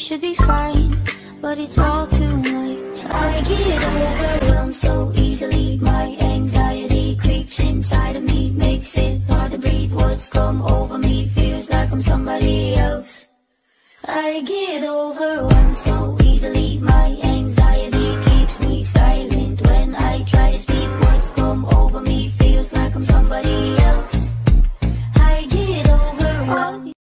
should be fine, but it's all too late. I get overwhelmed so easily. My anxiety creeps inside of me, makes it hard to breathe. What's come over me feels like I'm somebody else. I get overwhelmed so easily. My